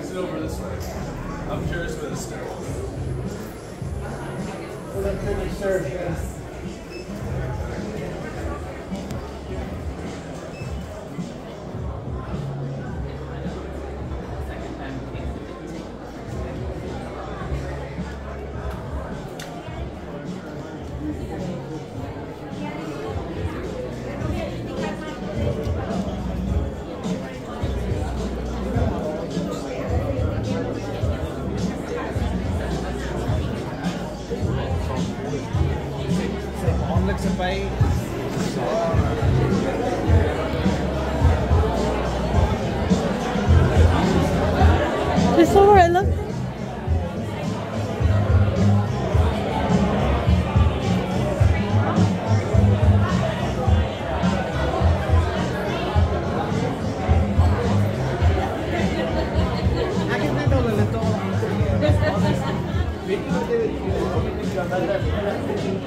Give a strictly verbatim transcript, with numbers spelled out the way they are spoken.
it over this way. I'm curious where this starts. Well, that's pretty sure. Sabay. It's alright, look. Aquí